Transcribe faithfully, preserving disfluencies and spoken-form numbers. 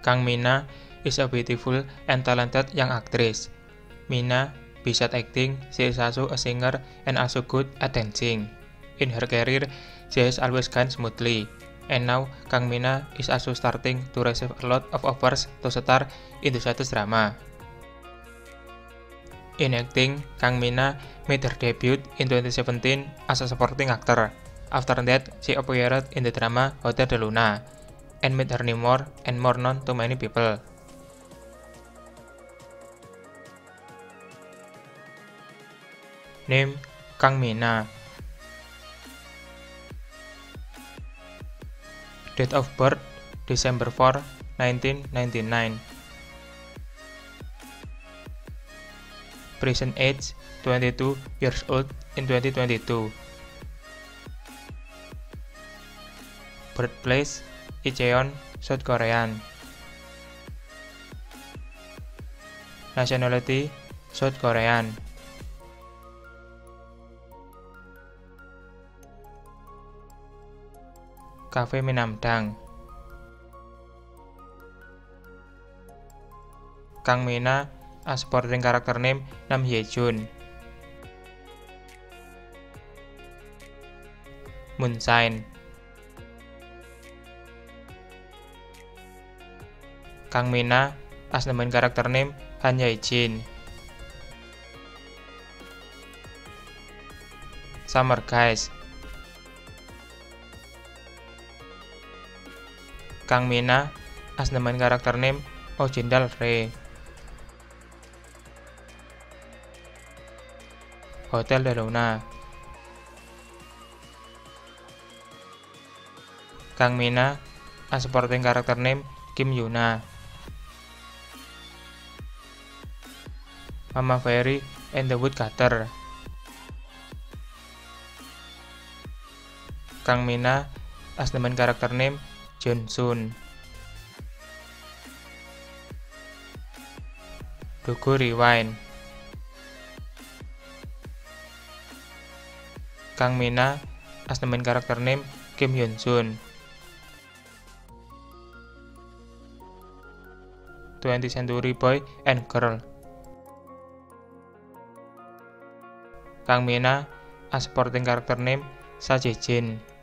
Kang Mina is a beautiful and talented young actress. Mina, besides acting, she is also a singer and also good at dancing. In her career, she has always gone smoothly. And now, Kang Mina is also starting to receive a lot of offers to star into such drama. In acting, Kang Mina made her debut in twenty seventeen as a supporting actor. After that, she appeared in the drama Hotel de Luna, and made her name more and more known to many people. Name: Kang Mina. Date of birth: December fourth, nineteen ninety-nine. Present age: twenty-two years old in twenty twenty-two. Birthplace: Incheon, South Korean. Nationality: South Korean. Cafe Minamdang. Kang Mina, a supporting character name Nam Hye-jun. Moonshine. Kang Mina, as the main character name Han Ye-jin. Summer Guys. Kang Mina, as the main character name Oh Jin-dal Rae. Hotel de Luna. Kang Mina, a supporting character name Kim Yuna. Mama Fairy and the Woodcutter. Kang Mina, as the main character name Jun Sun. Dogo Rewind. Kang Mina, as the main character name Kim Hyun Sun. twentieth Century Boy and Girl. Kang Mina, a supporting character name Sa Jae Jin.